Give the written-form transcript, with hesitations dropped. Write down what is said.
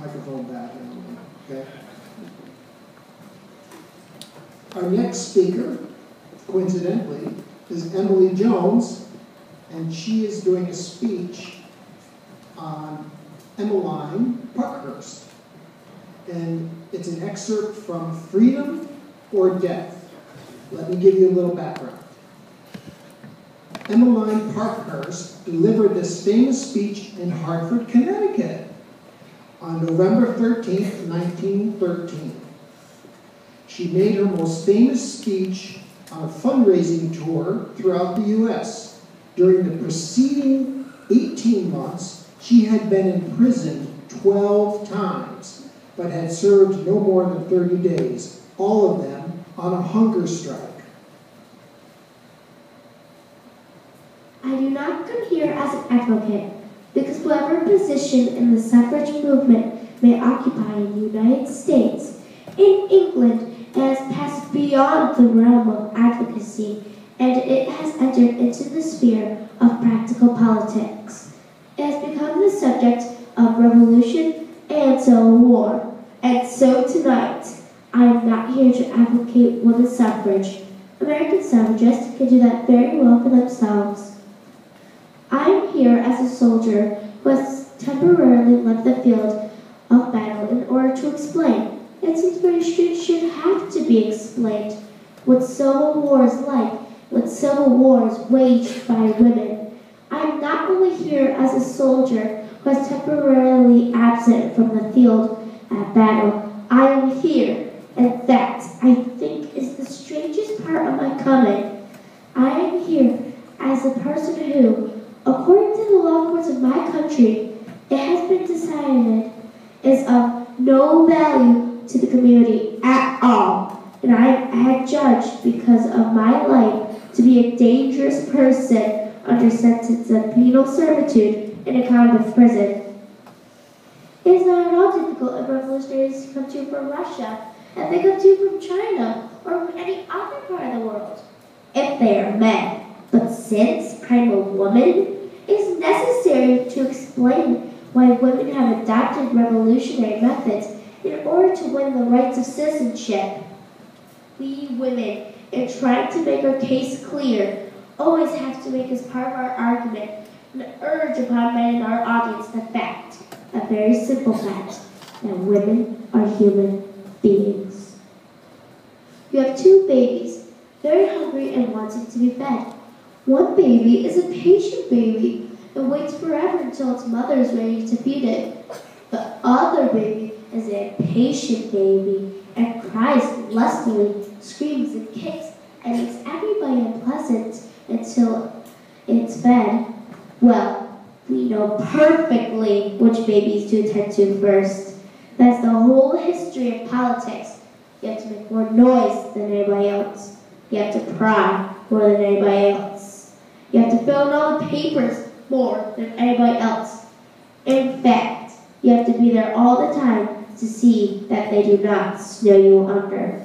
microphone back. Okay. Our next speaker, coincidentally, is Emily Jones, and she is doing a speech on Emmeline Parkhurst. And it's an excerpt from Freedom or Death. Let me give you a little background. Emmeline Parkhurst delivered this famous speech in Hartford, Connecticut on November 13th, 1913. She made her most famous speech on a fundraising tour throughout the U.S. During the preceding 18 months, she had been imprisoned 12 times, but had served no more than 30 days, all of them on a hunger strike. I do not come here as an advocate, because whatever position in the suffrage movement may occupy in the United States, in England it has passed beyond the realm of advocacy, and it has entered into the sphere of practical politics. It has become the subject of revolution and civil war. And so tonight, I am not here to advocate women's suffrage. American suffragists can do that very well for themselves. I am here as a soldier who has temporarily left the field of battle in order to explain. It seems very strange should have to be explained what civil war is like, what civil war is waged by women. I am not only here as a soldier who is temporarily absent from the field at battle. I am here, and that, I think, is the strangest part of my coming. I am here as a person who, according to the law courts of my country, it has been decided is of no value to the community at all. And I had judged because of my life to be a dangerous person under sentence of penal servitude in a convict prison. It is not at all difficult if revolutionaries come to you from Russia, and they come to you from China, or from any other part of the world, if they are men. But since I'm a woman, it is necessary to explain why women have adopted revolutionary methods in order to win the rights of citizenship. We women, in trying to make our case clear, always have to make as part of our argument and urge upon men in our audience the fact, a very simple fact, that women are human beings. You have two babies, very hungry and wanting to be fed. One baby is a patient baby and waits forever until its mother is ready to feed it. The other baby is a patient baby and cries lustily, screams and kicks, and makes everybody unpleasant until it's fed. Well, we know perfectly which babies to attend to first. That's the whole history of politics. You have to make more noise than anybody else. You have to pry more than anybody else. You have to fill in all the papers more than anybody else. In fact, you have to be there all the time to see that they do not snow you under.